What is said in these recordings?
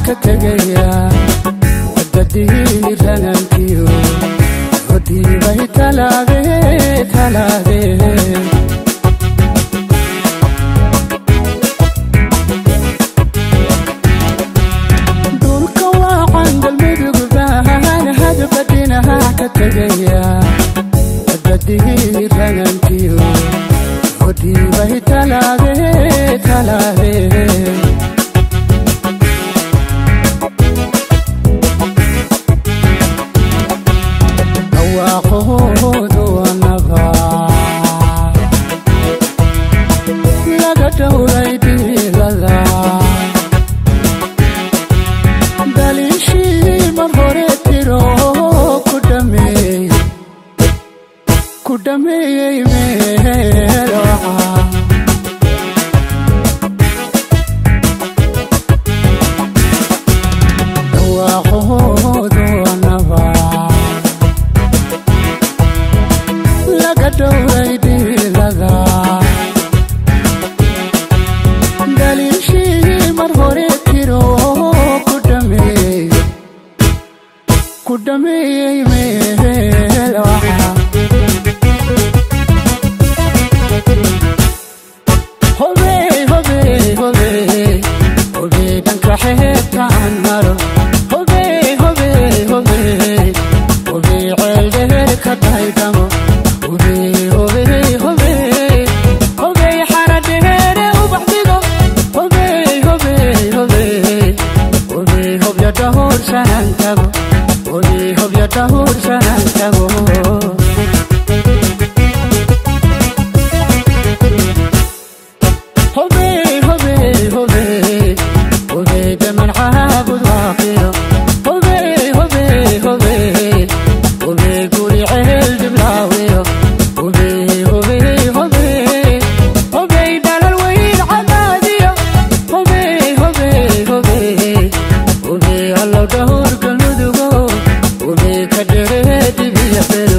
كتجيا ودي رنانكيو ودي بيت تلاذي دولك وعند المدق بان هذا بدينها كتجيا ودي رنانكيو ودي بيت تلاذي وقود ونبا لقد وليدي لذا دليشي مرهورتي رو كدمي ميروها وقود ونبا دوريدي لذا دليشي مرهورتي رو كدمي ميلوحا هوبي دنك حيت عنمر هوبي عيدك كدايدمو هوبي حردهر وبحديقو هوبي يا دهور سننتبو هوبي يا دهور سننتبو هوبي دمن عابد واقيو هوبي قولي عيل دبلاويو هوبي دال الويل عباديو هوبي الله دهور قلودو هوبي كدريت بيفلو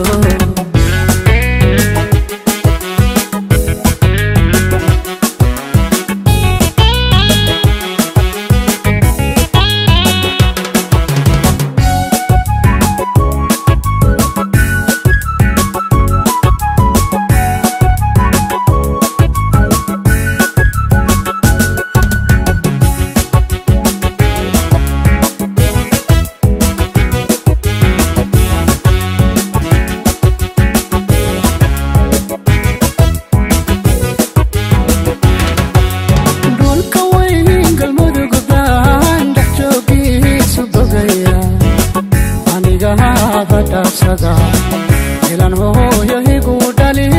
sada ilan ho yahi gudali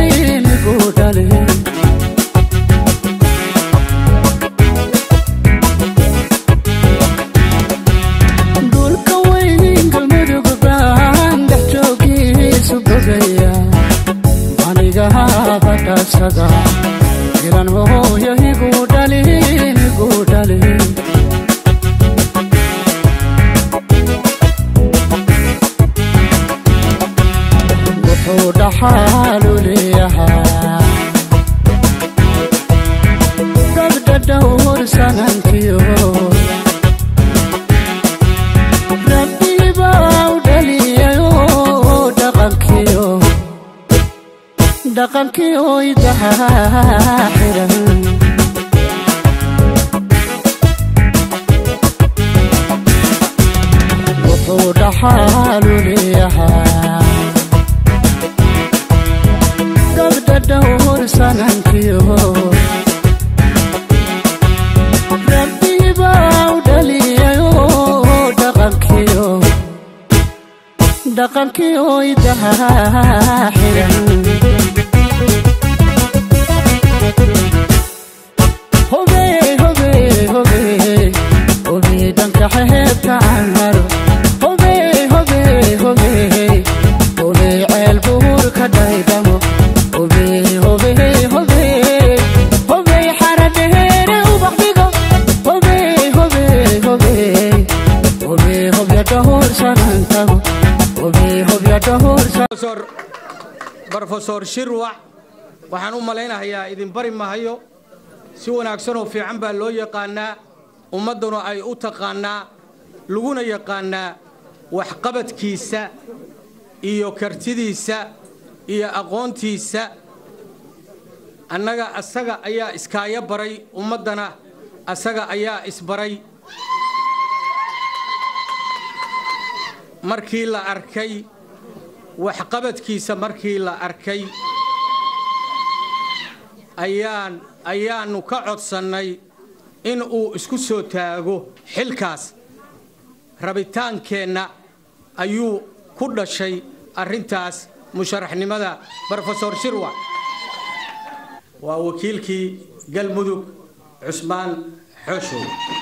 dulka waynin galmudug baan dhaxjoogi subagaya aniga habada sada ilan ho yahi gudali حالو ليها قبل الدور سننتيو ربي باودليو دقنكيو يدحاحرا وحود حالو ليها دور سننتيو ربي باودليو دقنكيو يدحاحرا هوبي دنك حيت عنمرو هوبي عيل بور كدايدمو هوبي حردهر وبحديقو هوبي يا دهور سننتبو هوبي يا دهور بروفيسور شروع waxaan u maleynayaa idin bari mahayo si wanaagsan oo fiican baa loo yaqaanaa ummaduna ay u taqaanaa laguna yaqaanaa waxqabadkiisa iyo kartidiisa iyo aqoontiisa annaga asaga ayaa iskaaya baray ummaddana asaga ayaa isbaray markii la arkay waxqabadkiisa markii la arkay ayaanu ka codsannay in uu isku soo taago xilkaas rabitaankeenna ayuu ku dhashay arrintaas musharaxnimada Professor Shirwac waa wakiilkii galmudug Cusmaan Xooshow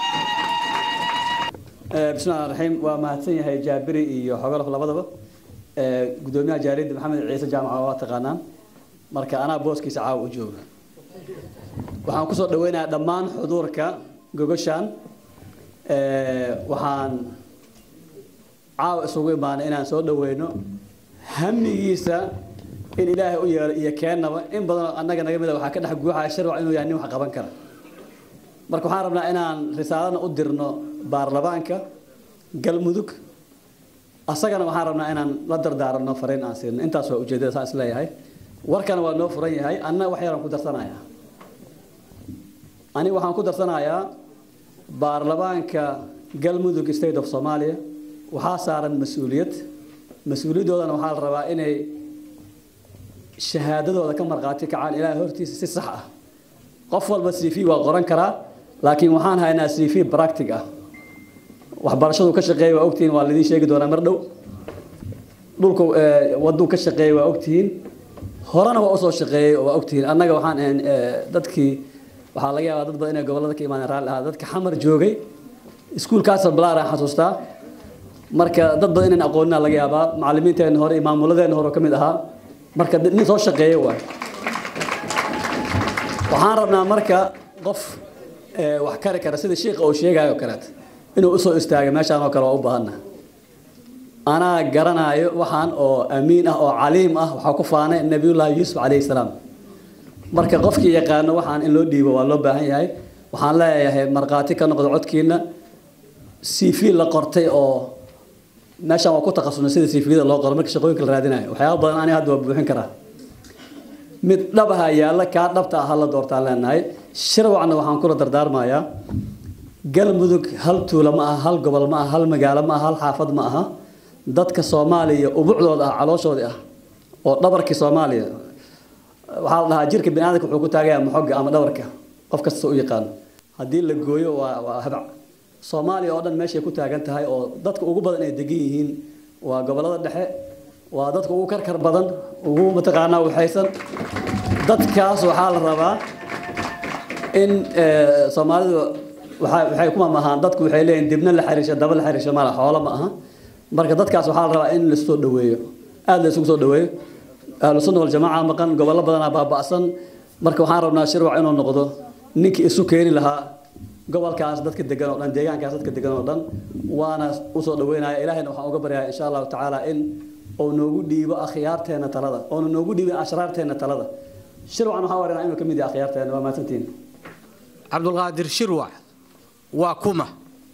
بسم الله الرحمن الرحيم ومahadsan yahay Jaabiri iyo xogaha labadaba gudoomiyaha Jaalid Maxamed Ciise Jaamaca waa taqaanaan marka ana booskiisa caaw u jooga waxaan ku soo dhaweynayaa dhammaan xuduurka gogoshan waxaan caaw isugu imaanay inaan soo dhaweyno hamigiisa in Ilaahay u yeero iyo keenaba in badan annaga naga mid ah waxa ka dhax guuxaya Shirwac inuu yahay nin wax qaban kara marka waxaan rabnaa inaan risaalada u dirno baarlamaanka galmudug asagana waxaan rabnaa inaan la dardaarano fariin aan siino intaas waa ujeedada saas leeyahay warkana waa noo furan yahay anna wax yar aan ku darsanayaa ani waxaan ku darsanayaa baarlamaanka galmudug state of Somalia waxa saaran mas'uuliyadoodana waxaa la rabaa inay shahaadadooda ka marqaati kacaan Ilaahay hortiisa si sax ah qof walba CV waa qoran karaa laakiin waxaan haynaa CV practical ah waxbarashadu ka shaqeeyay waa ogtiin waa lidin sheegi doonaa mar dhow dhulka waduu ka shaqeeyay waa ogtiin horana waa soo shaqeeyay waa ogtiin annaga waxaan dadkii waxa laga yaabaa dad badan inay gobolada ka imaanayaan raali ah dadka xamar joogay iskuulkaas balaar aan xasuustaa marka dad badan inay aqoonina laga yaabaa macallimiinteena hore maamuladeena hore kamid ahaa marka nin soo shaqeeyay waa waxaan rabnaa marka qof wax kari kara sida sheekh oo sheegayo kaleet inuu u soo istaago meeshaan oo kale waa u baahanna ana garanayo waxaan oo amiin ah oo caliim ah waxa ku faanay nabiyullah Yusuf alayhi salaam marka qofkii yaqaan waxaan in loo dhiibo waa loo baahan yahay waxaan leeyahay marqaati ka noqdo codkiina CV la qortay oo meeshaan waa ku takhasusnay sida CV-da loo qoro marka shaqooyinka la raadinayo waxyaabo badan ani hadda waa buuxin karaa mid dhabaha yaala ka dhabta ah la doortaan leenahay Shirwacna waxaan kula dardaarmayaa galmudug hal tuulo ma aha hal gobol ma aha hal magaalo ma aha hal xaafad ma aha dadka Soomaaliya ubucdooda ah calooshooda ah oo dhabarkii Soomaaliya waxa la dhahaa jirka bini'aadamka wuxuu ku taagayaa maxoga ama dhabarka qof kasta u yaqaan hadii la gooyo waa habac Soomaaliya oo dhan meesha ku taagan tahay oo dadka ugu badan ay degan yihiin waa gobolada dhexe waa dadka ugu karkar badan ugu mataqaanaa waxaysan dadkaas waxaa la rabaa in Soomaalidu waxay kuma maahan dadku waxay leeyihiin dibna la xiriisho daba la xiriisho ma la xoolo ma aha marka dadkaas waxaa la rabaa in la soo dhaweeyo aad la isugu soo dhaweeyo ahlu sunna wal jamaa maqan gobollo badan baaba'san marka waxaan rabnaa Shirwac inuu noqdo ninkii isu keeni lahaa gobolkaas dadka degan oo dhan deegaankaas dadka degan oo dhan waana u soo dhaweynaya Ilaahayna waxaan uga baryayaa insha Allah ta'ala in oo noogu dhiibo akhyaarteena talada oo noogu dhiibo ashraarteena talada Shirwac waxa wareena inuu kamid yahay akhyaarteena waa maasantiin Cabdulqaadir Shirwac waa kuma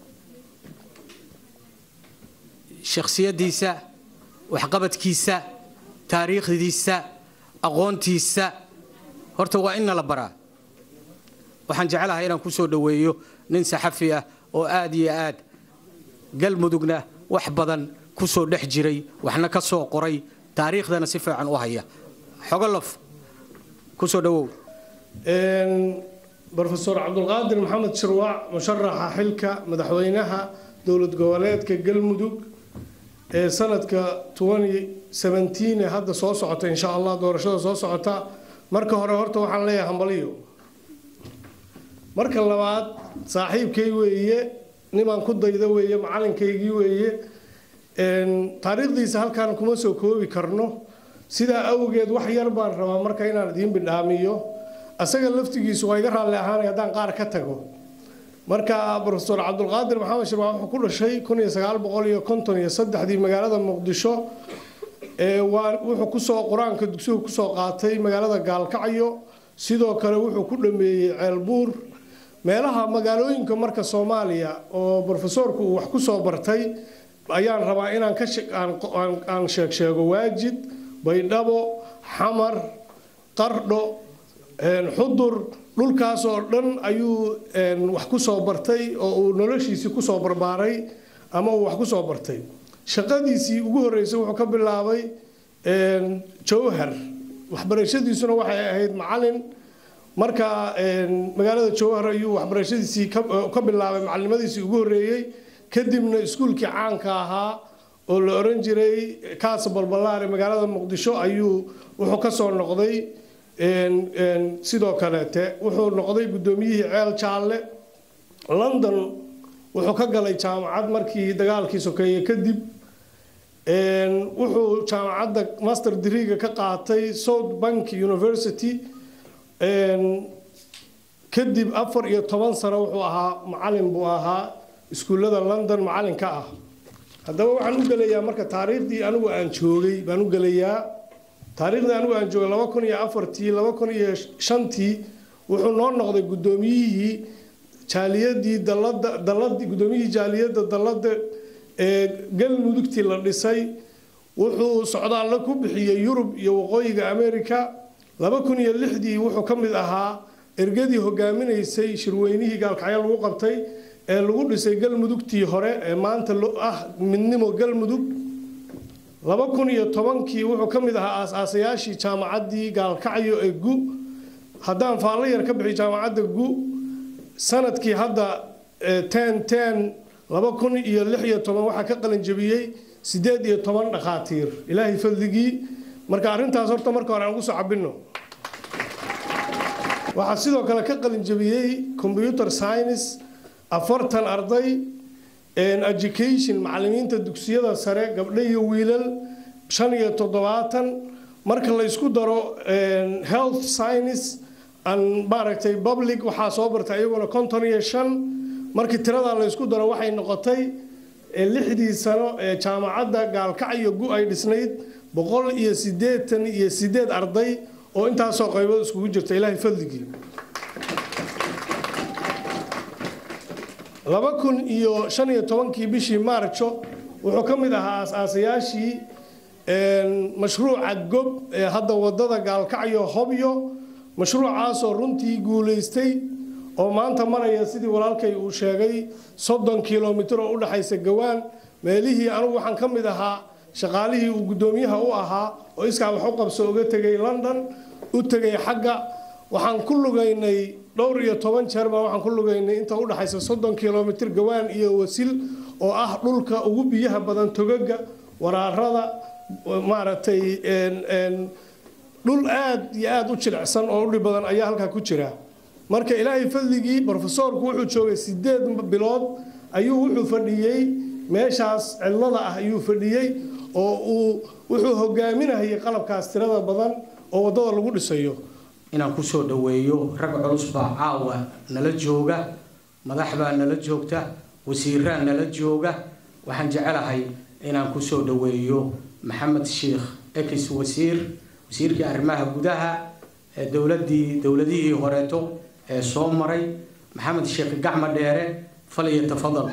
shakhsiyadiisa waxqabadkiisa taariikhdiisa aqoontiisa horta waa in la baraa waxaan jecelahay inaan ku soo dhaweeyo nin saxafi ah oo aad iyo aad galmudugna wax badan ku soo dhex jiray waxna ka soo qoray taariikhdana si fiican u haya xogolof ku soo dhawow Professor Cabdulqaadir Maxamed Shirwac musharaxa xilka madaxweynaha dowlad goboleedka galmudug ee sanadka 2017 hadda soo socota insha Allah doorashada soo socota marka hore horta waxaan leeyahay hambaliyo marka labaad saaxiibkay weeye niman ku dayda weeye macalinkaygii weeye taariikhdiisa halkaan kuma soo koobi karno sida awgeed wax yar baan rabaa marka inaan idin bidhaamiyo asaga laftigiisu waa iga raalli ahaan haddaan qaar ka tago marka Professor Cabdulqaadir Maxamed Shirwac wuxuu ku dhashay 1953 magaalada Muqdisho wuxuu ku soo quraanka dugsiga ku soo qaatay magaalada Gaalkacyo sidoo kale wuxuu ku dhameeyay Ceelbuur meelaha magaalooyinka marka Soomaaliya oo professorku uu wax ku soo bartay ayaan rabaa inaan ka aan sheego Waajid, Baydhabo, Xamar, Qardho, Xudur, dhulkaas oo dhan ayuu wax ku soo bartay oo uu noloshiisa ku soo barbaaray ama uu wax ku soo bartay. shaqadiisii ugu horeysay wuxuu ka bilaabay Jowhar, waxbarashadiisuna waxay ahayd macallin. marka magaalada Jowhar ayuu waxbarashadiisii ka bilaabay macallimadiisii ugu horeeyay, kadibna iskuulkii caanka ahaa oo la oran jiray Kaas Balbalaar magaalada Muqdisho ayuu wuxuu ka soo noqday. sidoo kale wuxuu noqday gudoomiyihii Ceel Jaalle. London wuxuu ka galay jaamacad markii dagaalkii sokeeye kadib. wuxuu jaamacadda master degree ka qaatay South Bank University. kadib 14 sano wuxuu ahaa macallin buu ahaa iskuulada London macallin ka ah. haddaba waxaan u galayaa marka taariikhdii anigu aan joogay baan u galayaa. taariikhdii anigu aan joogay 2004 2005 wuxuu noo noqday gudoomiyihii jaaliyadii dalladii gudoomiyihii jaaliyadda dalladda galmudugtii la dhisay. wuxuu socdaal ku bixiyay Yurub iyo waqooyiga America. 2006 wuxuu ka mid ahaa ergadii hogaaminaysay shirweynihii gaalkacyo lagu qabtay ee lagu dhisay galmudugtii hore ee maanta midnimo galmudug. 2010 wuxuu ka mid ahaa aasaasayaashii jaamacaddii gaalkacyo ee gu. haddaan faallo yar ka bixi jaamacadda gu sanadkii hadda 2016 waxaa ka qalin jabiyey 18 dhakhaatiir ilaahay fadligii. marka arrintaas horta marka hore aan ugu soo cabinno. waxaa sidoo kale ka qalin jabiyey computer science 40 arday, education macallimiinta dugsiyada sare gabdho iyo wiilal 75. marka la isku daro health science and maaragtay public waxaa soo bartay iyaguna 55. markii tirada la isku daro waxay noqotay 6 sano ee jaamacadda gaalkacyo gu ay dhisnayd 188 arday oo intaas oo qaybood iskugu jirta ilaahay fadligii. 2015 bishii Maarso wuxuu ka mid ahaa aasayaashii mashruuca gob ee hadda wadada gaalkacyo Hobyo. mashruucaas oo runtii guuleystay oo maanta maraya sidii walaalkay uu sheegay 30 kiiloomitir oo u dhaxaysa Gawaan. meelihii anigu waxaan ka mid ahaa shaqaalihii uu gudoomiyaha u ahaa oo iskaa wax u qabso uga tagay London u tagay xagga. waxaan ku lugaynay dhowr iyo 10 jeer baa waxaan ku lugaynay inta u dhaxaysa 30 kiiloomitir Gawaan iyo Wasil oo ah dhulka ugu biyaha badan togaga waraarada maaragtay dhul aad iyo aad u jilicsan oo u dhib badan ayaa halka ku jira. marka ilaahay fadligii professorku wuxuu joogay 8 bilood ayuu wuxuu fadhiyay meeshaas cilada ah ayuu fadhiyay oo uu wuxuu hogaaminayay qalabkaas tirada badan oo wadada lagu dhisayo. inaan ku soo dhaweeyo rag culus baa caawa nala jooga, madax baa nala joogta, wasiirra nala jooga. waxaan jecelahay inaan ku soo dhaweeyo Maxamed Sheekh Ekis wasiirkii arrimaha gudaha ee dawladihii horeeto ee soo maray. Maxamed Sheekh gacma dheere falyatafadal.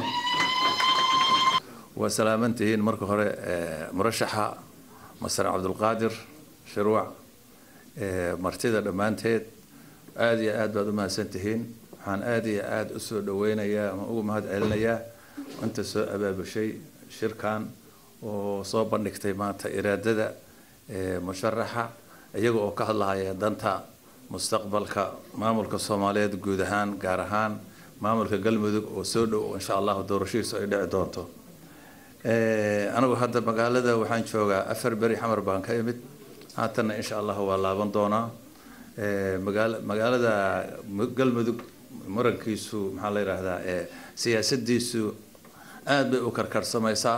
وسلامتين مركو هره مرشحة مستر عبد القادر شروع مرتدى دمانتيد آدي آد بعد ما سنتهين حان آدي آد أسود وين يا ما هاد علنا يا وأنت سو أباب شيء شركان وصوب النكتيمات إرادة مشرحة يجوا كهلا يا دنتا مستقبلك مامورك الصوماليات جودهان جارهان مامورك قلبك وسود وإن شاء الله دور شيء سعيد دونته. أنا وهذا مقالة وحين شوقة أفر بري حمر بانك يمد هاتنا إن شاء الله هو الله بندونا مقالة قلبك مركيسو محل هذا سياسة ديسو آد بأكركر سمايسا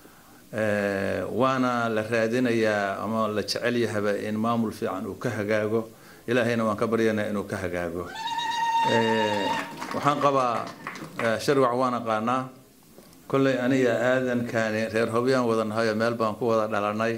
وانا لرادين يا أما لتشعلي هبا إن مامل في عنو كهجاجو إلى هنا وانكبرينا إنه كهجاجو وحنقبا شروع وانا قانا كل أنية آذن كان غير هوبيان وذن هاي ملبان قوة دلاني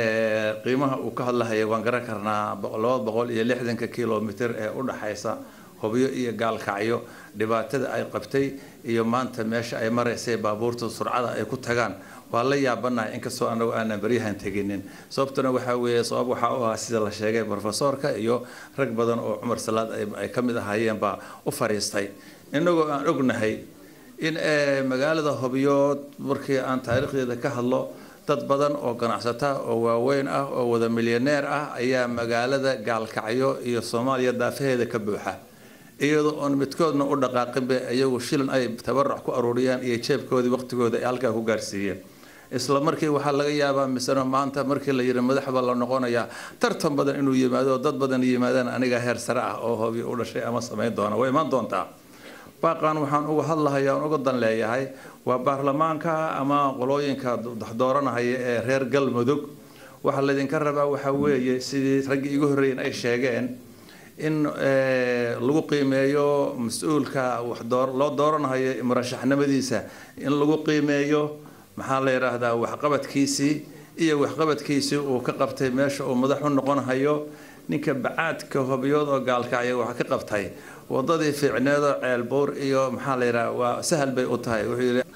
قيمة وكهلا هي وانقرا كرنا بقول يلحدن ككيلومتر أول حيسا hobyo iyo gaalkacyo dhibaatada ay qabtay iyo maanta meesha ay maraysay baabuurta surcada ay ku tagaan waa la yaabanahay inkastoo anagu aanan baryahan teginin sababtuna waxaa weeye sabab waxaa u ahaa sida la sheegay profesorka iyo rag badan oo Cumar Salaad ay ka mid ahaayeen baa u fariistay inagoo aan ognahay in magaalada Hobyood markii aan taariikhdeeda ka hadlo dad badan oo ganacsata oo waaweyn ah oo wada milyaneer ah ayaa magaalada gaalkacyo iyo Soomaaliya daafaheeda ka buuxa iyadoo on midkoodna u dhaqaaqin ayagu shilin ay tabarruc ku aruuriyaan iyo jeebkoodii waqtigooda ay halka ku gaarsiiyeen isla markii waxa laga yaabaa misana maanta markii la yiri madaxba la noqonaya tartan badan inuu yimaado dad badan yimaadaan aniga heer sare ah oo Hobyo u dhashay ama sameyn doona way iman doontaa baaqan waxaan uga hadlahayaa uga dan leeyahay waa baarlamaanka ama qolooyinka dooranaya ee reer Galmudug waxa la idin ka rabaa waxa weeye sidii ragii igu horeeyeen ay sheegeen in lagu qiimeeyo mas'uulka wax loo dooranayo murashaxnimadiisa in lagu qiimeeyo maxaa la yiraahdaa waxqabadkiisii iyo waxqabadkiisii uu ka qabtay meesha uu madax u noqonayo ninka bacaadka Hobyood oo gaalkacyo waxa ka qabtay wadadii fiicneed oo ceelbuur iyo maxaa la yiraahdaa waa sahal bay u tahay wuxuu yiri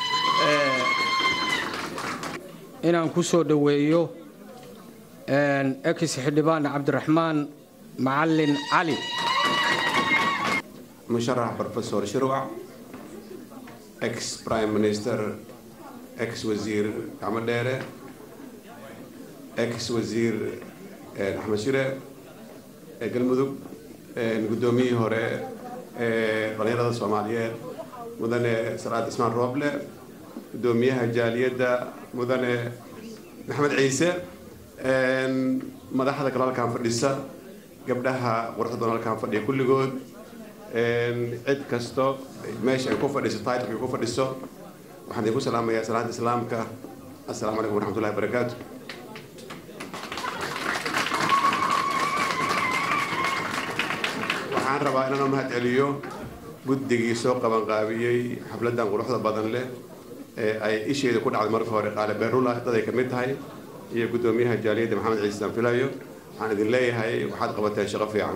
inaan ku soo dhaweeyo ex xildhibaan Cabdiraxmaan معلن علي مشرح بروفيسور شروع اكس برايم مينستر اكس وزير عمل دايره اكس وزير احمد شيره galmudug gudoomiye hore dhalinyarada Soomaaliyeed mudane Salaad Ismaan Rooble gudoomiyaha jaaliyada mudane Maxamed Ciise madaxda kalaalkan fadhisa gabdhaha quruxda halkan fadhiya kulligood cid kasto meesha ay ku fadhiso title ay ku fadhiso waxaan idinku salaamayaa salaanta islaamka assalaamu calaykum waraxmatullaahi wabarakaatuh waxaan rabaa inaan mahad celiyo guddigii soo qaban qaabiyey xafladan quruxda badan leh ee ay isheeda ku dhacday marka hore qaale beerula dad ay ka mid tahay iyo gudoomiyaha jaaliyadda Maxamed Ciise Sanfilayo waxaan idin leeyahay waxaad qabateen shaqo fiican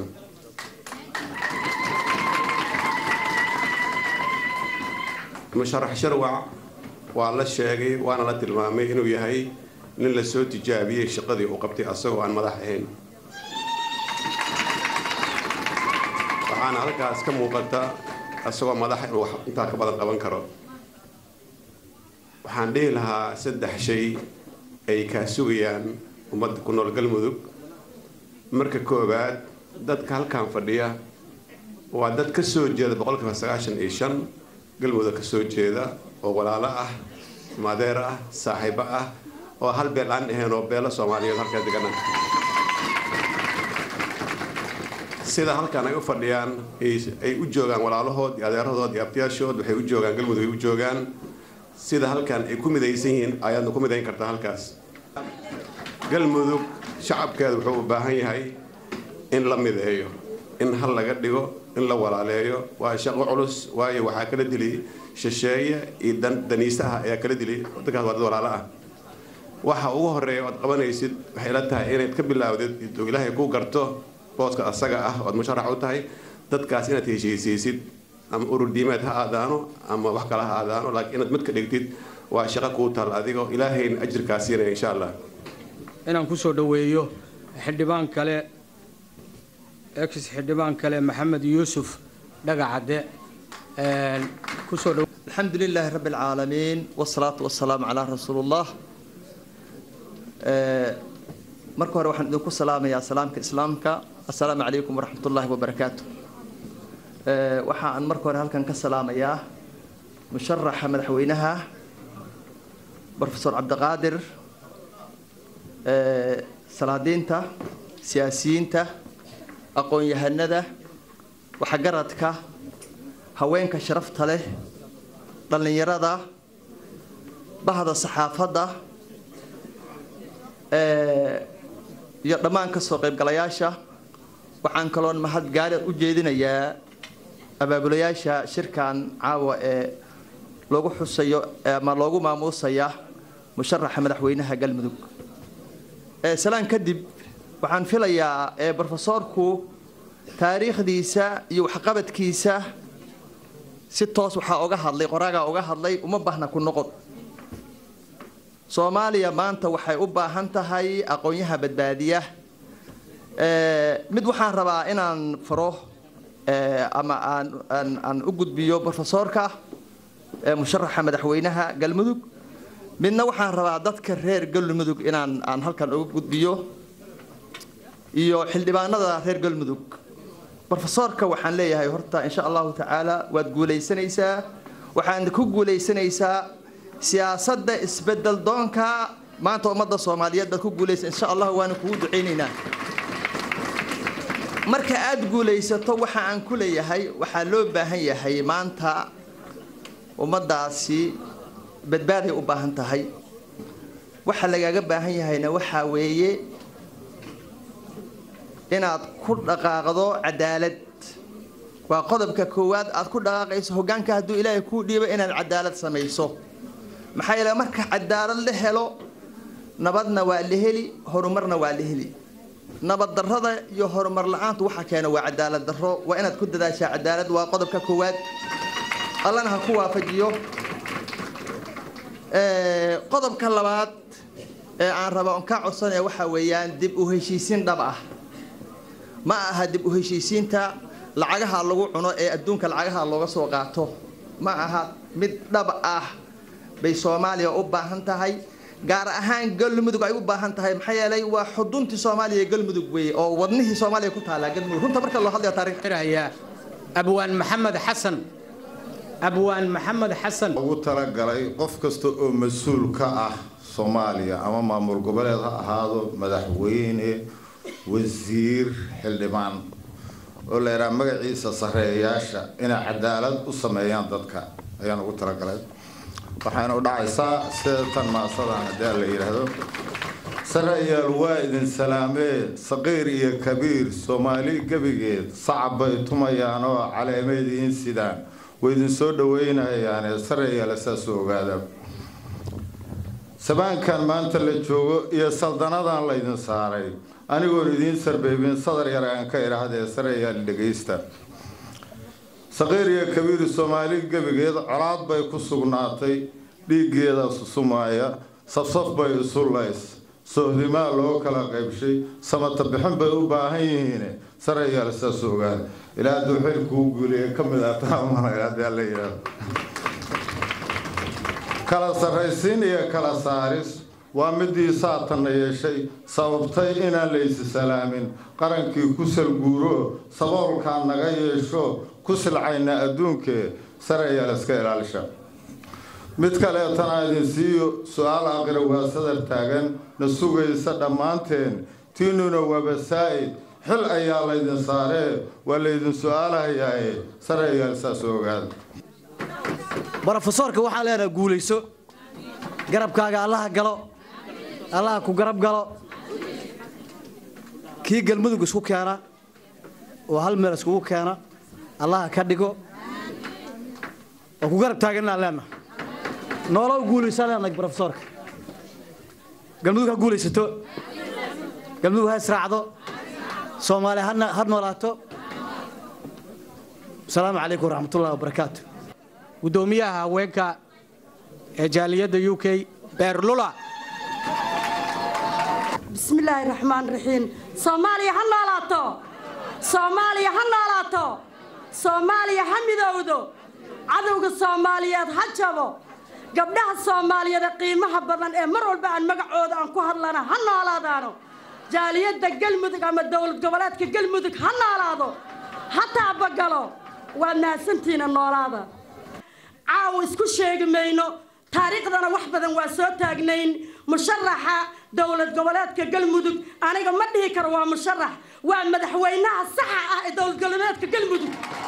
musharax sharwac waa la sheegay waana la tilmaamay inuu yahay nin la soo tijaabiyey shaqadii uu qabtay asagoo aan madax ahayn waxaana halkaas ka muuqata asagoo madax inuu intaa ka badan qaban karo waxaan dhihi lahaa 3 shay ay ka sugayaan ummadda ku nool Galmudug marka koobaad dadka halkan fadhiya waa dad ka soo jeeda 95% Galmudug ka soo jeeda oo walaalo ah maadeer ah saaxiibo ah oo hal beel aan ahayn oo beelo Soomaaliyeed halka degan sida halkan ay u fadhiyaan ay u joogaan walaalahood iyo adeeradood iyo abtiyaashood waxay u joogaan Galmudug ay u joogaan sida halkan ay ku midaysan yihiin ayaadna ku midayn kartaa halkaas Galmudug shacabkeedu wuxuu u baahan yahay in la mideeyo in hal laga dhigo in la walaaleeyo waa shaqo culus waayo waxa kala dili shisheeye iyo daniisaha ayaa kala dili dadkaas waa dad walaalo ah waxa ugu horeeya oo qabanaysid waxay la tahay inaad ka bilaawdid intuu Ilaahay ku garto booska asaga ah oo musharax u tahay dadkaas inaad heshiisiisid ama urur diimeed ha aadaano ama wax kale ha aadaano laakiin inaad mid ka dhigtid waa shaqo ku taal adigo Ilaahayna ajirkaas siinaya insha Allah inaan ku soo dhaweeyo xildhibaan kale ex xildhibaan kale Maxamed Yuusuf Dhagacade ku soo dhaweeyo alxamdulilaahi rabbil caalamiin wasalaatu wasalaamu calaa rasuulillah marka hore waxaan idinku salaamayaa salaamka islaamka assalaamu calaykum waraxmatullaahi wabarakaatuh waxaan marka hore halkan ka salaamayaa musharaxa madaxweynaha Professor Cabdiqaadir salaadiinta siyaasiyiinta aqoon-yahanada waxgaradka haweenka sharafta leh dhalinyarada bahda saxaafadda iyo dhammaan ka soo qaybgalayaasha waxaan kaloon mahad gaar u jeedinayaa abaabulayaasha shirkan caawa ee lagu xusayo ama loogu maamuusaya musharaxa madaxweynaha Galmudug salaan kadib waxaan filayaa professorku taariikhdiisa iyo waxqabadkiisa si toos waxaa uga hadlay qoraagaa uga hadlay uma baahna ku noqon Soomaaliya maanta waxay u baahan tahay aqoonyaha badbaadiya mid waxaan rabaa inaan faro ama aan u gudbiyo professorka musharaxa madaxweynaha galmudug midna waxaan rabaa dadka reer galmudug inaan halkan ugu gudbiyo iyo xildhibaanada reer galmudug professorka waxaan leeyahay horta insha Allah taala waad guuleysanaysaa waxaan ku guuleysanaysaa siyaasadda isbedel doonka maanta ummadda Soomaaliyeed ku guuleysan insha Allah waan ku duceynaynaa marka aad guuleysato waxa aan ku leeyahay waxa loo baahan yahay maanta ummadaasi badbaadi u baahan tahay waxa lagaga baahan yahayna waxa weeye inaad ku dhaqaaqdo cadaalad waa qodobka koowaad aad ku dhaqaaqayso hoggaanka haduu Ilaahay ku dhiibo inaad cadaalad sameeyso maxay ila marka cadaalad la helo nabadna waa la heli horumarna waa la heli nabad darrada iyo horumar la'aantu waxa keena waa cadaalad darro waa inaad ku dadaashaa cadaalad waa qodobka koowaad Allahna ha ku waafajiyo qodobka labaad aan rabo on ka codsanay waxa weeyaan dib u heshiisiin dhab ah ma aha dib u heshiisiinta lacagaha lagu cuno ee adduunka lacagaha looga soo qaato ma aha mid dhab ah bay Soomaaliya u baahan tahay gaar ahaan galmudug ay u baahan tahay maxay yeelay waa xuduntii Soomaaliya galmudug way oo wadnihii Soomaaliya ku taala galmudug runta marka loo hadlayo taariikhda abwaan maxamed xasan ugu tala galay qof kasta oo mas'uul ka ah Soomaaliya ama maamul goboleed ha ahaado madaxweyne wasiir xildhibaan oo leeyahay magaciisa sareeyaasha inay cadaalad u sameeyaan dadka ayaan ugu tala galay waxaana u dhacaysaa sida tan maasadaan haddii la yiraahdo sarayaal waa idin salaamee saqiir iyo kabiir Soomaali gabigeed sacab bay tumayaan oo caleemeediin sidaan way idin soo dhaweynayaan sarayaal asaas ogaada sabaankan maanta la joogo iyo saldanadan la idin saaray anigoo idin sarbeebin sadar yar aan ka iraahdee sarayaal dhageysta saqiir iyo kabiir Soomaali gabigeed colaad bay ku sugnaatay dhiigeeda susumaaya safsaf bay isu lays soodimaa loo kala qaybshay samata bixin bay u baahan yihiin sarayaal saas ogaan ilaa duxilku guuleey kamid ah taamaanada la yiraahdo kala saraysiin iyo kala saaris waa midii saatan yeeshay sababtay inaan la is salaamin qarankii ku salguuro saboolka naga yeesho ku silcayna adduunka sarayaal iska ilaalisha mid kale tan aadin siiyo su'aal aqri waa sadar taagan na sugaysa dhamaanteen tiinuna wabasaa'id xil ayaa la idin saaree waa la idin su'aalahayaa sarayaal saas ogaad professorka waxa leeyahay guuleyso garabkaaga Allah ku garab galo kii galmudug isku keena oo hal meel isku keena Allah ka dhigo oo ku garab taaganaa leena noolo guuleysana professorka galmudug ha guuleysato galmudug ha israacdo Soomaaliya har noolaato Assalaamu alaykum warahmatullaahi wabarakaatuh gudoomiyaha haweenka ee jaaliyada UK Beerlula bismillahir rahmaanir rahiim Soomaaliya ha noolaato Soomaaliya ha noolaato Soomaaliya ha midowdo cadawga Soomaaliyeed ha jabo gabdhaha Soomaaliyeed qiimaha badan ee mar walba aan magacooda aan ku hadlana ha noolaadaano jaaliyada galmudug ama dawlad goboleedka galmudug ha noolaado hatta bagalo waa naasantiina noolaada caaw isku sheegi mayno taariikhdana wax badan waa soo taagnayn musharaxa dawlad goboleedka galmudug aniga ma dhihi karo waa musharax waa madaxweynaha saxa ah ee dawlad goboleedka galmudug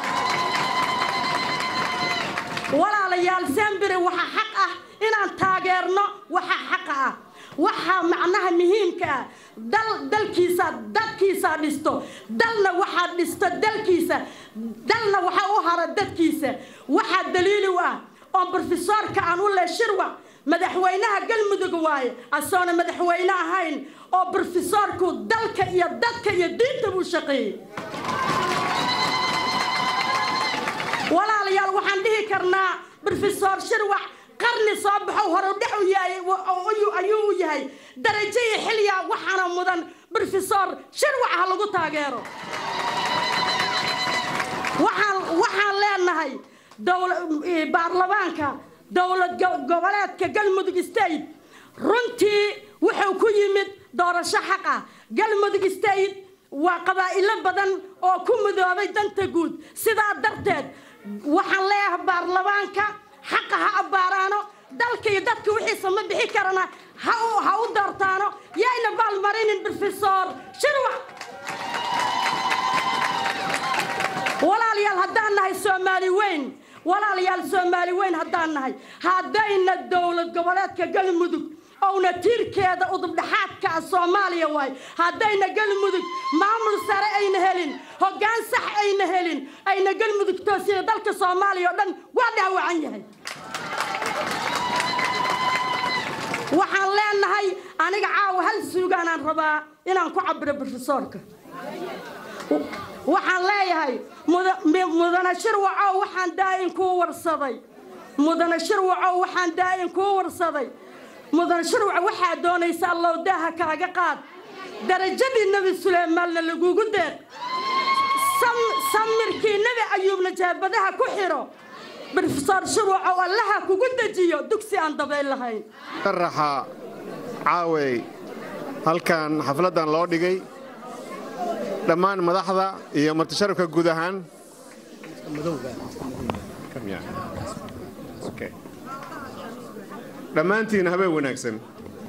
walaalayaal sambire waxa xaq ah inaan taageerno waxa xaq ah waxa macnaha muhiimka ah dalkiisa dadkiisa dhisto dalna waxa dhisto dalkiisa dalna waxa u hara dadkiisa waxa daliil u ah oo professorka aan u leeshirwa madaxweynaha galmudug waaye asoona madaxweyne ahayn oo professorku dalka iyo dadka iyo diinta buu shaqeeyay walaalayaal waxaan dhihi karnaa Professor Shirwac qarni soo baxo hore u dhaxu yahay ayuu yahay darajada xilliga waxaana mudan Professor Shirwac ha lagu taageero waxaan leenahay baarlamaanka dawlad goboleedka Galmudug State runtii wuxuu ku yimid doorasho xaq ah Galmudug State waa qabaa'ilo badan oo ku midoobay danta guud sidaa darteed waxaan leeyahay baarlamaanka xaqaha abaaraano dalka iyo dadka wixii sama bixi karana ha u doortaano yaayna baalmarinin Professor Shirwac walaalayaal haddaan nahay Soomaali weyn haddaan nahay haddayna dawlad goboleedka Galmudug أو نتير كذا وضبحات كالصوماليا واي هدينا قلمودك معمول سارة أين هلين هجان صح أين هلين أين قلمودك توسير ذلك الصوماليا ودن وعده وعنيه وحلنا هاي أنا عاو هل سوقنا الربا إن أنكو عبر بروفيسورك وحلنا هاي مدن شروع أو وحن داين كور صدي مدن شروع أو وحن داين كور صدي مدن شروع واحد دونيس الله وداها كاجا قاد درجة النبي سليمان للجو قدر سمر كي النبي أيوب نجاب بدها كحيرو بروفيسور شروع والله كوجد جيو دكسي عند بين لهين الرحى عاوي هل كان حفلة لوديجي لما مدحضة هي متشاركة جودهان كم يعني اوكي dhammaantiin habeen wanaagsan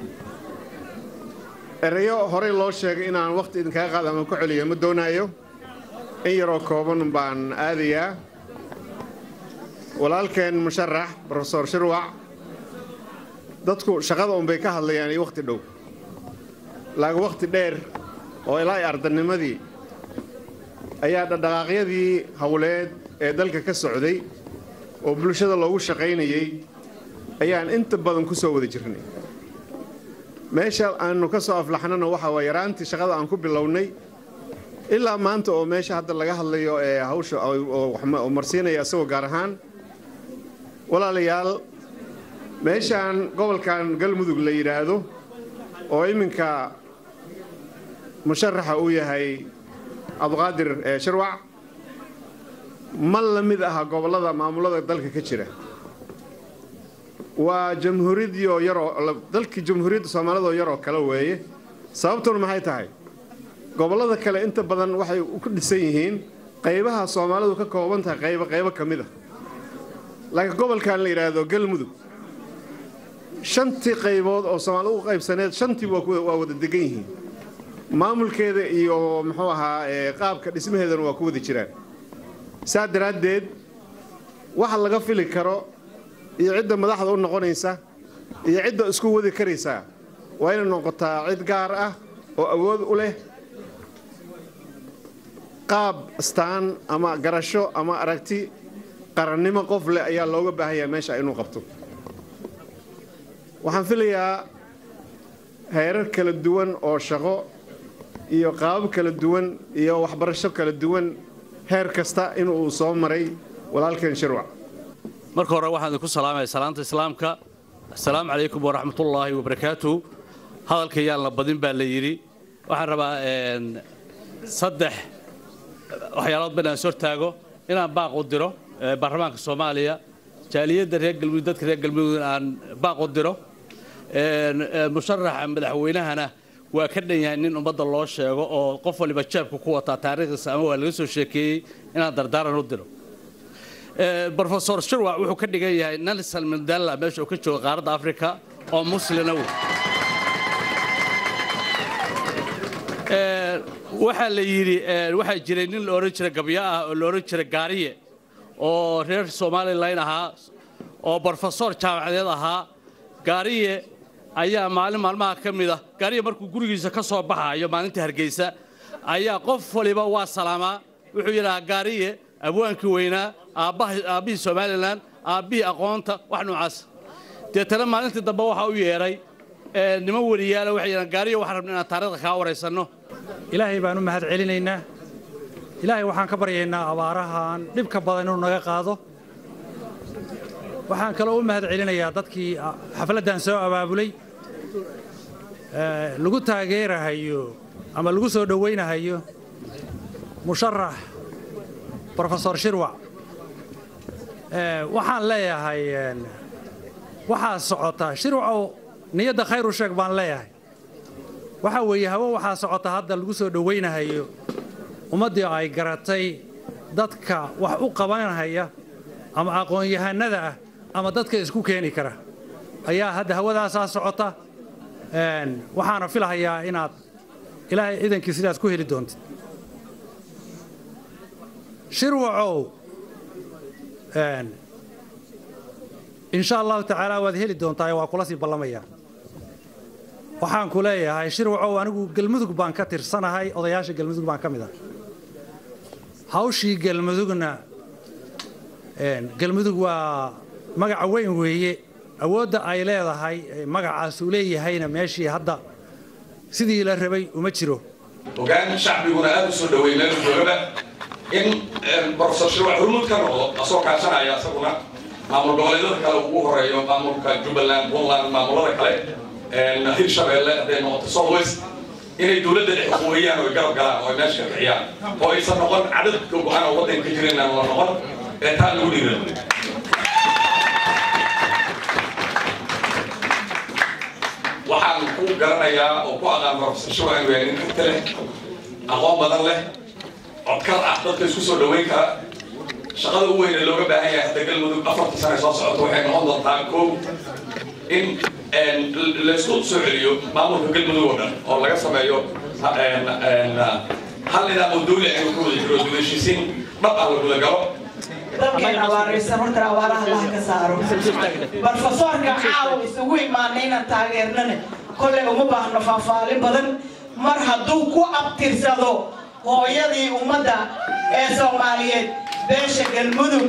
erayo hore loo sheegay inaan waqti idin kaga qaadamo ku celiyo ma doonayo in yaroo kooban baan aadayaa walaalkeen musharax Professor Shirwac dadku shaqada bay ka hadlayaan iyo waqti dhow laaga waqti dheer oo ilaa ardanimadii ayaa dhaqaaqyadii hawleed ee dalka ka socday oo bulshada loogu shaqaynayay ayaan inta badan ku soo wada jirnay meesha aanu ka soo aflaxnana waxa waa yaraantii shaqada aan ku bilownay ilaa maanta oo meesha hadda laga hadlayo ee hawsha oo marsiinaya asagoo gaar ahaan walaalayaal meeshaan gobolkan Galmudug la yiraahdo oo iminka musharaxa uu yahay Abduqaadir Shirwac ma la mid aha gobolada maamulada dalka ka jira وجمهورية يرو ذلك جمهورية الصومالية يرو كلاوية سببتون ما هي تاعي قبل هذا كلا أنت بدن واحد وكل سيهين قيبها الصومالية وكقوانتها قيبة كمية لكن قبل كان لي هذا قل مدو شنتي قيبات أو صومالية وقيب سنة شنتي وود الدقيه معمول كذا يو محوها قاب كاسمه هذا وكود الشران ساد ردد واحد لقفل الكرو يعد مدحض أو نقونيسا يعد اسكو ودي كريسا وين نقطة عد قارة أو أود وله قاب استان أما قرشو أما أركتي قرني ما قفل أي اللوجو بهاي ماشى إنه قبته وحنفليا هير كل الدون أو شقو يو قاب كل الدون يو وحبرشو كل الدون هير كستا إنه صومري ولا لكن شروع marka hore waxaan ku salaamay salaanta islaamka assalaamu alaykum wa rahmatullaahi wa barakaatuh hadalka yaan la badin baa la yiri waxaan rabaa saddex waxyaalood baan soo taago inaan baaq u diro baarlamaanka Soomaaliya jaaliyada reer Galmudug dadka reer Galmudug aan baaq u diro musharaxa madaxweynahana waa ka dhan yahay nin umada loo sheego oo qof waliba jeebku ku wata taariikhdiisa ama waa laga soo sheekeeyay inaan dardaaran u diro Professor Shirwac wuxuu ka dhigan yahay Nelson Mandela meesha uu ka joogo qaaradda Afrika oo muslina waxa la yiri waxa jiray nin la oran jiray gabya ah oo la oran jiray gaariye oo reer Soomaaliland ahaa oo professor jaamacadeed ahaa gaariye ayaa maalmaha kamid ah gaariye markuu gurigiisa ka soo baxayo maalintii Hargeysa ayaa qof waliba waa salaama wuxuu yiraahdaa gaariye abwaankii weynaa aabbihii Soomaaliland aabbihii aqoonta wax noocaas deetana maalintii dambe waxa uu yeeray niman wariyaal waxay yiraahdaan gaariyo waxaan rabnaa inaan taariikhda ka wareysano ilaahay baan u mahad celinaynaa ilaahay waxaan ka baryaynaa abaarahan dhibka badan inuu naga qaado waxaan kaloo u mahad celinayaa dadkii xafladdan soo abaabulay lagu taageerahayo ama lagu soo dhawaynahayo musharax Professor Shirwac waxaan leeyahay waxaa socota Shirwac niyadda khayr u sheeg baan leeyahay waxa weeye hawo waxaa socota hadda lagu soo dhawaynahayo ummadii ay garatay dadka wax u qabanaya ama aqoon-yahanada ah ama dadka isku keeni kara ayaa hadda hawadaas socota waxaana filahayaa inaad ilaahay idankii sidaas ku heli doontid Shirwacow إن شاء الله تعالى وذهلي دون تاي وأقولاسي بالله waxaan ku leeyahay Shirwacow anigu galmudug baan ka tirsanahay odayaasha galmudug baan ka mid ah hawshii galmudugna galmudug waa magac weyn weeye awoodda ay leedahay magacaas uu leeyahayna meeshii hadda sidii la rabay uma jiro ogaan shacbiguna aad u soo dhaweeyay joogaba in Professor Shirwac hormuud ka noqdo asoo kaashanaya asaguna maamul goboleedyada kale ugu horeeyo maamulka Jubbaland Puntland maamulada kale هير شباب ده نقطة صوّس إن الدولة ده حكومية ويجرب جرا وماشي كعيان هو يصير نقول عدد كوبانا ووطن كتيرين أنا نقول تعالوا لينا وحن كو جرنا يا أو كو أغام رفس شو عنده يعني كتله أقوم بدل له أذكر أحدث كسوس الدويكا شغل وين اللي هو بقى هي تقل مدة أفرط سنة صاص وحين نقول تاكو إن الاسكول سوريو معمول في كل مدونة أو لا يسمعيو هل إذا مدولة إنه كل يجرو شيء بقى ولا جرب dadkan awaaraysan horta awaaraha Allah ka saaro barfasoorka caaw isugu imaanayna taageernana kulli uma baahna faafaalin badan mar hadduu ku abtirsado hooyadii ummadda ee Soomaaliyeed beesha galmudug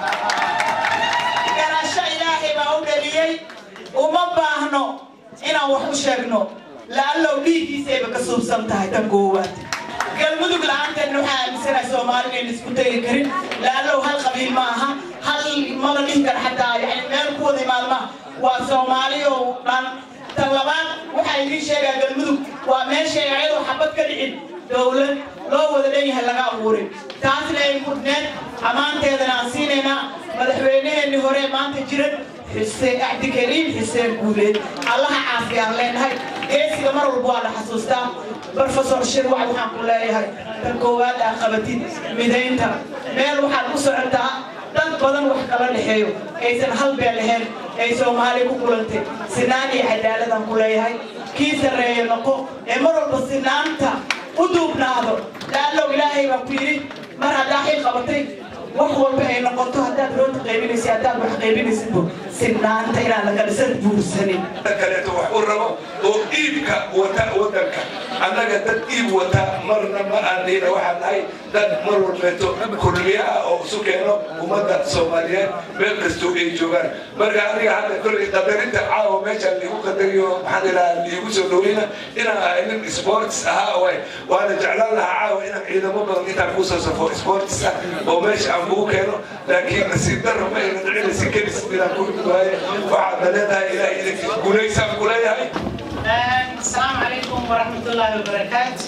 garasho ilaahay baa u dhaliyay uma baahno inaan wax u sheegno la'allow dhiiggiisayba ka suubsan tahay tan koowaad galmudug la'aanteedna waxaa aaminsanahay Soomaaliya in isku tagi karin la'allow hal qabiil ma aha hal mala dhihi kara xataa yani meel ku wada imaadma waa Soomaaliya oo dhan tan labaad waxaa idin sheegaa galmudug waa meesha ayadoo xabad ka dhicin dowlad loo wada leeyahay laga abuuray taasna ay mudneed ammaanteedana aan siinaynaa madaxweynaheenii hore maanta jiran حسين عبد الكريم حسين قولين الله عافية الله نهاي إيش كمر والبوالة حسوستا بروفيسور شروع وحنا كلها هاي تنقوات أخبتين مدينتا مال وحنا مسرعتها دان بدن وحكلا لحيو إيش الحل بيلهن إيش ومالي كقولنتي سناني عدالة دان كلها هاي كيس الرأي نقو إمر البسنانتا ودوبنا هذا لأنه إلهي بقولي مرة داخل خبطين وحول بين نقطة هذا برود قيبين سيادة وحقيبين سبوا سنان تيرا لكالسد بورسني. كلته وحول ربا وإيبك وتك أنا قد إيب وتا مرنا ما عندنا واحد هاي ده مر بيتو كلية أو سكانه ومدة سومالية بلقستو إيجوبان برجع لي هذا كل قدرين تعاو ماشى اللي هو قدريو حد اللي يوصل دوينا إن سبورتس هاوي وأنا جعلان لها عاو إذا مو بقى نتعرفوا سفو سبورتس وماشي أبوه كانوا لكن نسيدر ما يندعي نسيكني سبيلا كل هاي وعدلنا إلى قولي سام قولي هاي. السلام عليكم ورحمة الله وبركاته.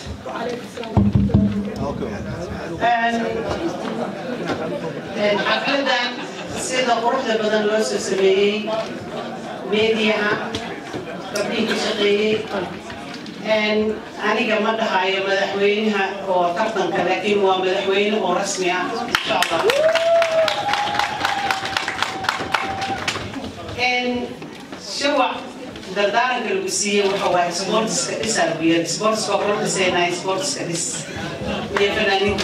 حفلة سيدة قروحة بدن لوس سمي ميديا قبلي شقي أنا كمان هاي مدحوينها وطرطن كلاكين ومدحوين ورسمية إن شاء الله. شروع دردارن كالوسية وحواي سبورتس كديس عربية سبورتس كقول بسينا سبورتس كديس يفنانين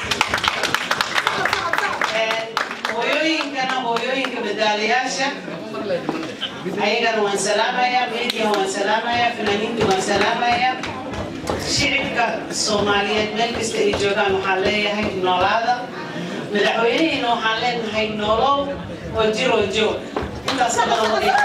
ويوين كنا ويوين كمدالياشة أيضا وان سلامة يا ميديا وان سلامة يا فنانين وان سلامة يا شعبك الصومالية ملك استيجوغا محلية هاي نولادا مدحوينين وحالين هاي نولو وجيرو جو انت صدقوا لي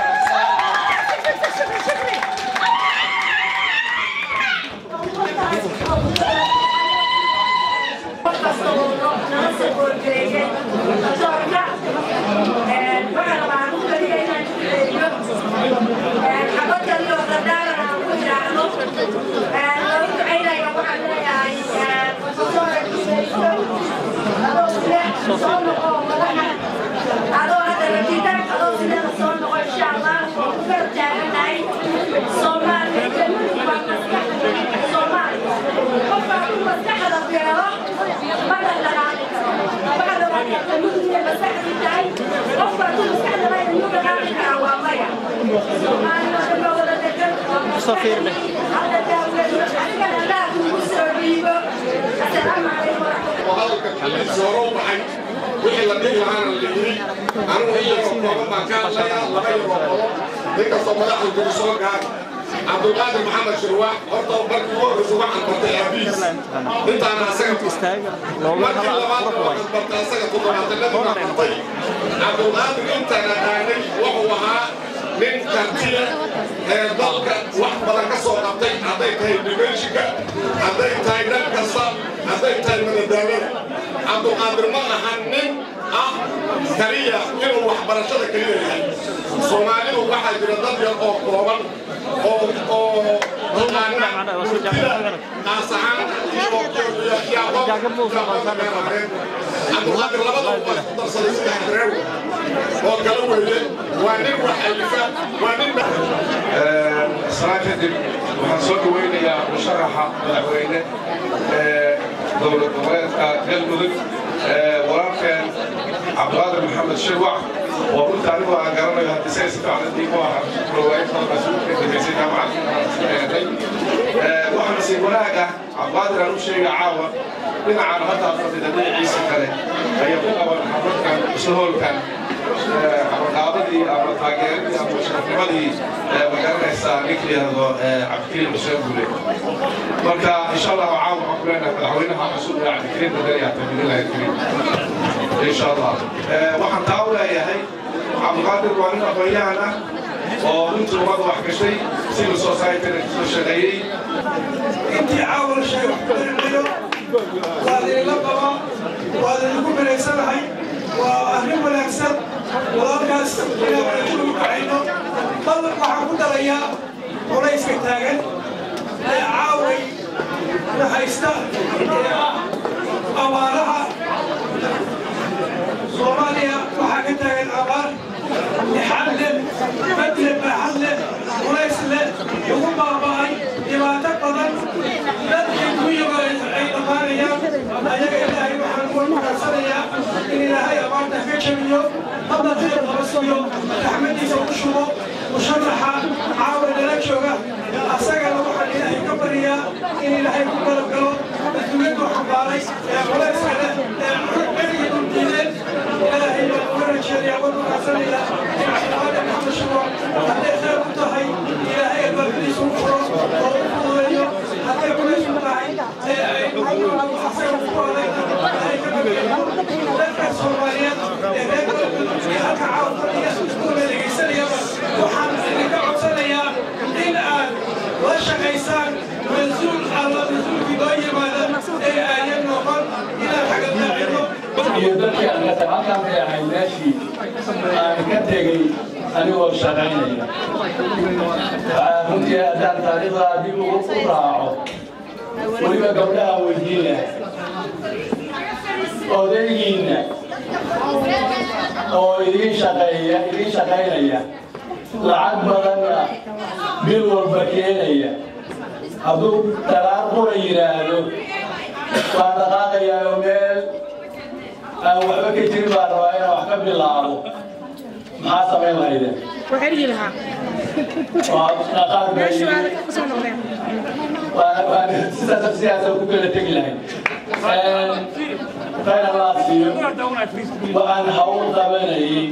عبد القادر محمد شروح برضه برضه شروح عن برتي أبيس أنت أنا سجل ما عبد القادر أنت أنا داني وهو من ترتيب ضلك واحد بدل كسر قطعي عطيت هاي بمشيكا عطيت هاي نكسر عطيت هاي من الدولة عبد القادر ما هنن كريه إنه واحد برشة كريه Soomaali waxa jira dad yar oo kooban oo dadana qaasahan Abdulqaadir labada darsaday sadex oo kala weeyay waa nin wax alifa waa nin salaadii waxaan soo dhaweynayaa musharaxa madaxweyne dowlad goboleedka galmudug wararkan Abdulqaadir Maxamed Shirwac وقلت عنه أنا هذا سياسة على دي واحد رواية مسؤول في جمعية جامعة واحد سيقولها عبادر أنا شيء عاوة لنا على هذا في دنيا عيسى كله هي أول حضرتك كان سهول كان عبادي أو تاجر أو شرفني مكان السانيك هذا عبدين مسؤول مركا إن شاء الله عاوة عقلنا فالعوينها مسؤول عن كريم الدنيا تبين لها كريم إن شاء الله waxaan taawlayahay Abdulqaadir waa nin aqoon-yahan ah oo intuu umada wax gashay civil society-na soo shaqeeyay intii caawal shay wax ku dhinayo waa la qaba waa lagu baraysanahay waa arrin wanaagsan walaalkaas inaan ku kacayno bal waxaan ku dalayaa culayska taagan ee caaway haysta abaaraha Soomaaliya waxa ka taagan abaar xalal badel xalal walaysle ugu baabay dhibaato badan dadkii ku yimid ay dhaqaanayaan ayaga ilaahay waxaan ku wanaagsanaya in ilaahay abaarta ka jabiyo hadda dadka qabsiyo raxmadiisa ku shubo musharaxa caawin la jooga asaga waxaan ilaahay ka bariyaa in ilaahay ku galgalo dadku xambaaray ee walayska إلهي ورجال يعبد رسولنا هذا محمد شروع هذا خير متاعي إلهي البلدي سوفر ووفر هذا كل شيء متاعي حسن فقراء هاي كمان ذكر الصوماليات هذا عاوزني كل اللي يصير يوم وحنا اللي قاعد صليا الآن وش قيسان منزول على نزول في ضيق هذا أيام نقل إلى الحاجة الداعمة يدرك أن نتعلم في عيناشي كتجي أنا وشغالين فهمت يا أدان تاريخ هذه وقراءه ولما قبلها وجينا أودينا أو إذا شقينا لعد بدنا بالوربكينا هذو تراقوا ينالو فهذا يا يومين أو وحبك يجري بالرواية وحكم الله ما سمع الله إذا وحري لها وأقارب وأنا سياسة وكل تقلها خير الله سير وأنا حول ضمني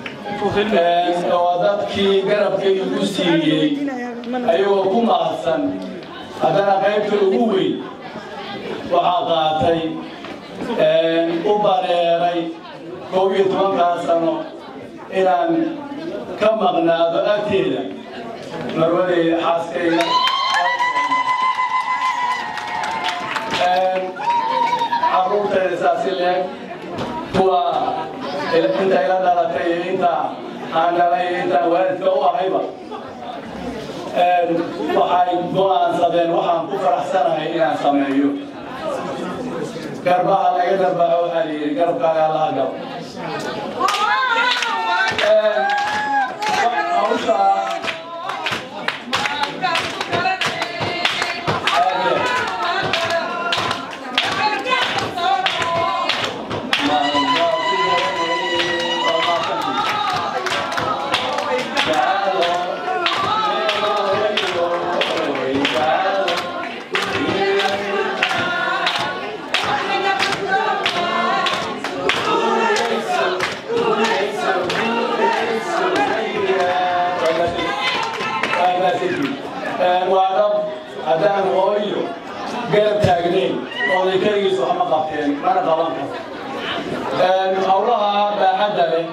وضبكي قربك يقصي أيوة كم أحسن هذا غيبت الأبوي وعطاتي وبريري كويت وكاسنو إلى كم أغنى أكيد مرولي حاسكي carruurtayda saasi leeg kuwa inta ila dhalatay iyo inta aan dhalay iyo intaan waalidka u ahayba waxay go'aansadeen waxaan ku faraxsanahay inaan sameeyo garbaha laga darbaxo waxaa layidhi garabkaaga allaha gabo haddaan hooyo garab taagnayn ooday keligiis wax ma qabteen mana qaban karo howlaha baaxadda leh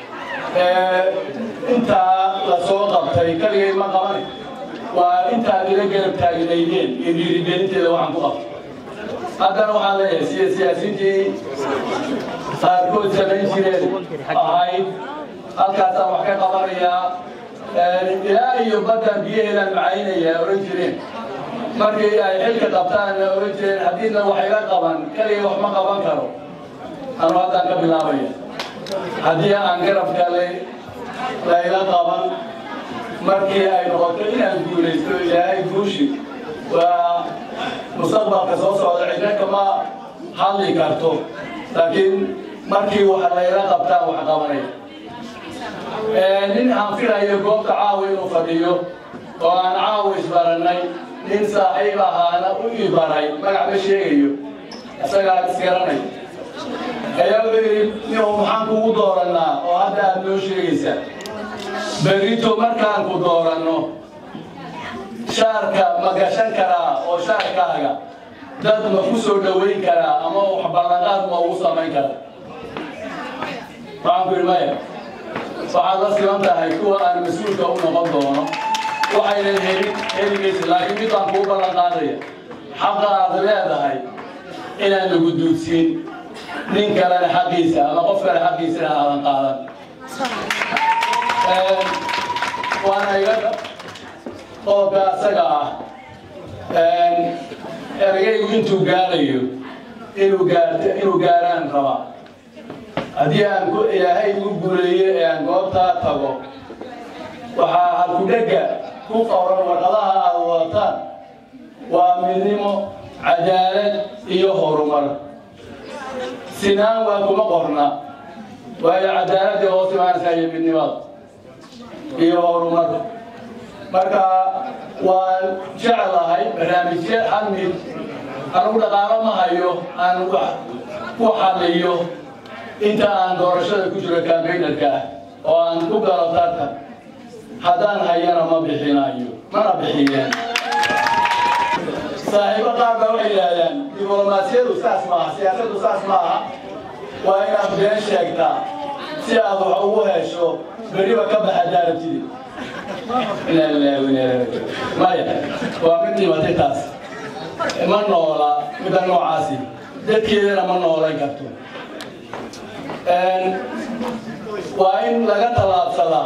intaa la soo qabtay keligeed ma qaban waa intaad ila garab taagnaydeen iyo dhiirigelinteeda waxaan ku qabtay haddana waxaan leeyahay sida siyaasiintii qaarkood samayn jireen ahayd halkaasaan wax ka qabanayaa ilaa iyo baddaan biyaheedaan macaynaya oran jireen markii ay xilka qabtaan oran jireen haddiina wax iga qaban kaliya wax ma qaban karo anu haddaan ka bilaabaya haddii aan garabka layla qaban markii ay noqoto inaan guulaysto ilaahay guushi waa mustaqbalka soo socda cidna kama hadli karto laakiin markii wax layla qabtaan wax qabanaya nin aan filayo goobta caawa inuu fadhiyo oo aan caawa isbarannay nin saaxiib ahaana u ii baray magac ma sheegayo isagaa isgaranay ayaa wuxuu yidhi ninuu maxaan kugu doorannaa oo hadda aad noo sheegaysaa berrito markaan ku dooranno shaarka ma gashan karaa oo shaarkaaga dad ma ku soo dhowayn karaa ama wax ballanqaad ma ugu samayn karaa waxaan ku yidhi maya waxaad la siman tahay kuwa aan mas-uulka u noqon doono waxaynan helimaysa laakiin mid baan kuu ballan qaadaya xaqa aad leedahay inaan lagu duudsiin nin kalena xaqiisa ama qof kale xaqiisana aadan qaadan waana iga qodobka asaga ah ergaygu intuu gaarayo inuu gaaraan rabaa haddii aan ilaahay igu guuleeyo ee aan goobtaa tago waxaa halkudhegga ku qoran warqadaha aad wadataan waa midnimo cadaalad iyo horumar sinaan waa kuma qorna waayo cadaaladii hoos imaanaysaa iyo midnimada iyo horumar marka waan jeclahay barnaamijyo hal mid anugu dhaqaalo ma hayo aan wax ku xaliyo inta aan doorashada ku jiro kaambeynarka ah oo aan ku galo tartan haddaan hayana ma bixinayo mana bixiyeen saaxiibo qaar baa waxay yidhaahdaan diblomaasiyadu saas maaha siyaasaddu saas maaha waa inaad been sheegtaa si aad wax ugu hesho beriba ka baxa daarabtidi maya waa mid dhimatay taas ma noola midda noocaasi dadkeedana ma noolan karto waa in laga tallaabsadaa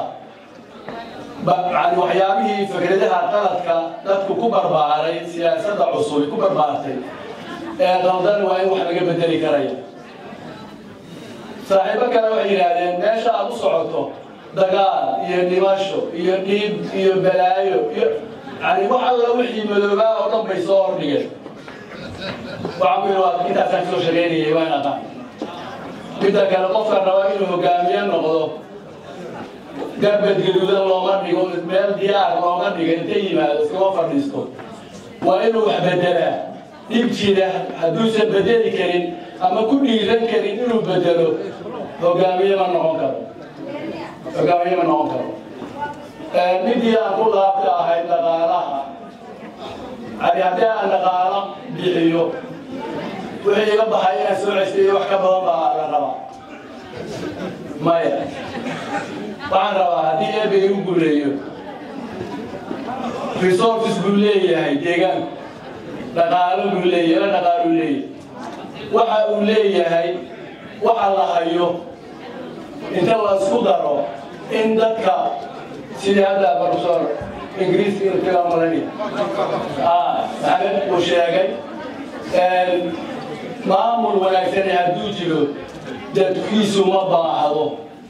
waxyaabihii fikradaha qaladka dadku ku barbaaray siyaasadda cusub ku barbaartay ee qaldan waa in wax laga bedeli karaya saaxiibo kale waxay yidhaahdeen meesha aad u socoto dagaal iyo dhimasho iyo dhiib iyo balaayo iyo yani wax alla wixii madoobaa oo dhan bay soo hordhigeen waxaan ku yidhi waa intaasaan kasoo shaqaynayay waa in aqaan midda kale qofka raba inuu hogaamiye noqdo garbad gaduudan looma dhigo meel diyaar looga dhiga inta yimaado iskama fadhiisto waa inuu wax bedelaa dhib jira hadduusan bedeli karin ama ku dhiiran karin inuu bedelo hogaamiye ma noqon karo midii aan ku laabta ahayd dhaqaalaha yani haddii aan dhaqaalo bixiyo wixii iga baxay inaan soo cesliyo wax ka badan baa la rabaa maya waxaan rabaa haddii eebay igu guuleeyo resources buu leeyahay deegaanku dhaqaalo buu leeyahay la dhaqaaluu leeyahay waxa uu leeyahay waxa la hayo inta la isku daro in dadka sidii hadda professor ingiriiska inuu kaga malani maxamed uu sheegay maamul wanaagsan hadduu jiro dadkiisu ma baahdo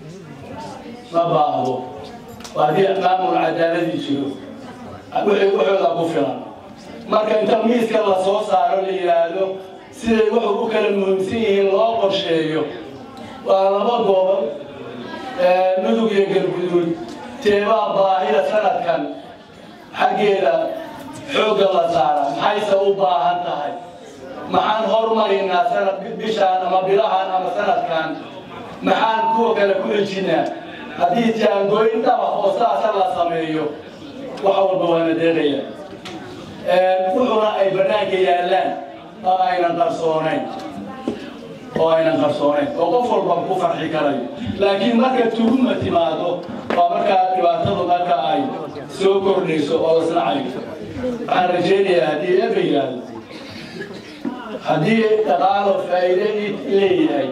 haddii maamul cadaaladii jiro wuxuuda ku filan marka inta miiska la soo saaro la yidhaahdo siday wuxuu u kala muhiimsan yihiin loo qorsheeyo waa laba gobol mudug iyo galguduud teebaa baahida sanadkan xaggeeda xoogga la saara maxayse u baahan tahay maxaan horumarinaa sanad bishaan ama bilahan ama sanadkan maxaan kuwa kale ku xijinaa haddii jaangooyin dhaba oo saasa la sameeyo wax walba waana deeqaya wuxuuna ay bannaanka yaallaan oo aynan qarsoonayn oo qof walba ku farxi karayo laakiin marka tuhuma timaado waa markaa dhibaatadu marka ay soo kordhayso oo lasnacayo waxaan rajaynayaa haddii eeba yidhaahdo haddii dhaqaalo faa'iide leeyahay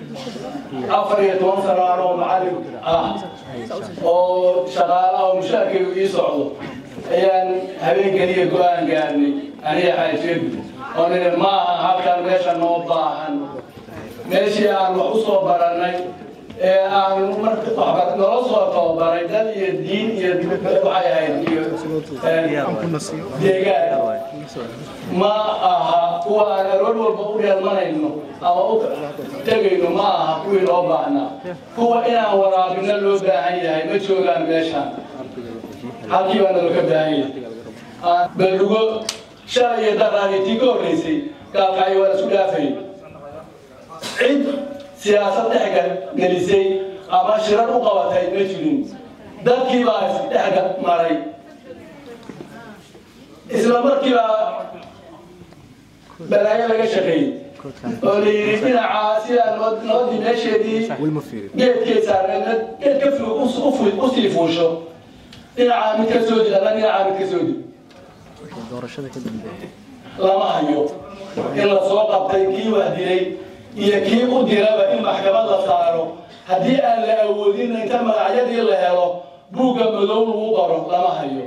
14 sano anoo macallin ah oo shaqaalaha oo mushaarkaygu ii socdo ayaan habeenkaniya go'aan gaarnay aniga xaajadu oo nidhi maaha halkan meesha noo baahan meeshii aan wax u soo barannay ee aan nolo soo tababaray dad iyo diin iyo waxay ahayd iyo deegaan ma aha kuwa aan aroor walba u dheelmanayno ama u tegayno ma aha kuwii loo baahnaa kuwa inaan waraabino loo baahan yahay ma joogaan meeshaan halkii baa naloo ka baahan yahay baldugo shalay iyo daraaritii ka horreysay gaalkacyo waa isku dhaafayay cid siyaasad dhex gelisay ama shirar u qabatay ma jirin dadkii baa dhex maray isla markii baa balaayo laga shaqeeyey oo la yidhi dhinaca sidaa nabadii meesheedii geedkay saarneed geed ka usii fuusho dhinacaa mid ka soo did alla dhinacaa mid ka soo did lama hayo in la soo qabtay kii wax dilay iyo kii u diraba in maxkamad la saaro haddii aan la awoodin inta magacyadii la helo buugga madow lagu qoro lama hayo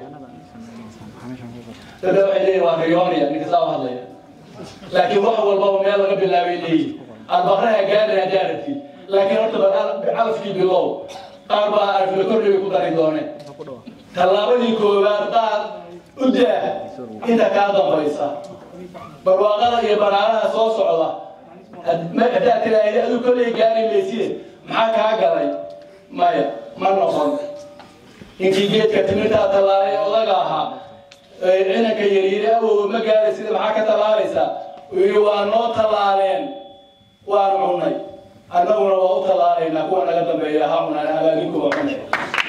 dada waxay leeyihin waa riyoonaya ninka saa u hadlaya laakiin wax walbaba meel laga bilaabay leeyihin albaqraha gaari haddaa rabtid laakiin horta calafkii bilow qaar baa arfila kordhiga ku dari dooneen tallaabadii koowaad qaar u daa inta kaa dambaysa barwaaqada iyo banaanaha soo socda haddaad tiraahdi aduu kolley gaari mayside maxaa kaa galay maya ma noqon ninkii geedka timirtaa tallaalay odaga ahaa cinanka yaryiri awowga ma gaari sida maxaa ka tallaalaysaa uu yidhi waa noo tallaaleen waan cunnay annaguna waa u tallaalaynaa kuwa naga dambeeya ha cunaan abaaginkuba cunay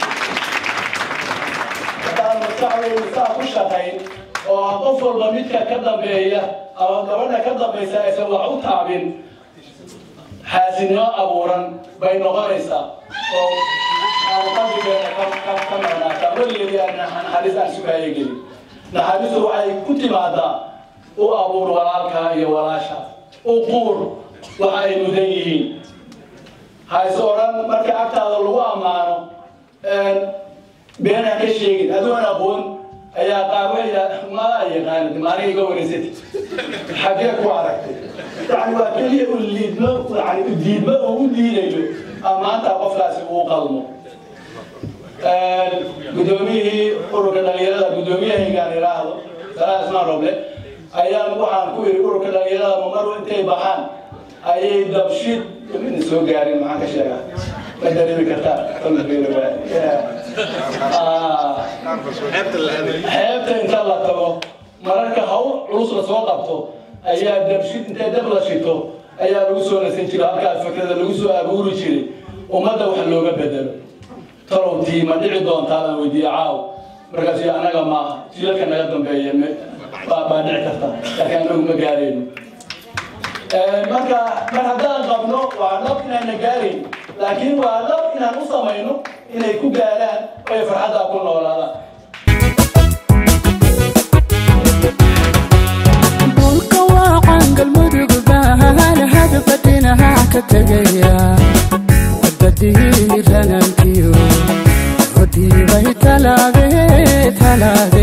haddaan maskaxdaydu saa ku shaqayn oo qof walba midka ka dambeeya ama gabadha ka dambaysa aysan wax u taabin xaasinimo abuuran bay noqonaysaa oo aan qalbigeena ka maqnaataa weligeedii aan naxariis aan sugaayo gelin naxariistu waxay ku timaadaa u abuur walaalka iyo walaasha u quur waxa ay mudan yihiin hayse odhan marka agtaada lagu ammaano been ha ka sheegin adoon aqoon ayaa qaar waxay mala yaqaanid maaniga iga wareysatay xagee ku aragtay yani waa keliya u liidmo yani u diidmo oo u diidayo ammaanta qofkaasi uu qalmo gudoomiyihii ururka dhalinyarada gudoomiyahaygaan idhaahdo salaa ismaan roble ayaan waxaan ku yidhi ururka dhalinyarada mamaru intay baxaan ayay dabshid mina soo gaarin maxaan ka sheegaa ma dareemi kartaa xeebta inta la tago mararka hawl culus la soo qabto ayaa dabshid intay dab la shito ayaa lagu soo nasan jiray halkaas fikrada lagu soo abuuri jiray ummadda wax looga bedelo talow tiima dhici doontaa aan weydiiye caaw markaas anaga maaha jilalka naga dambeeya baa dhici karta laakiin anagu ma gaarayno marka mar haddaan qabno waa dhab inaana gaarayn laakiin waa dhab inaan u samayno inay ku gaaraan oy farxaddaa ku noolaadaan dhulka waa cangal mudug baahan waxaan hadbadinaha ka tegayaa wadadii ranankiyo hodiibay talaade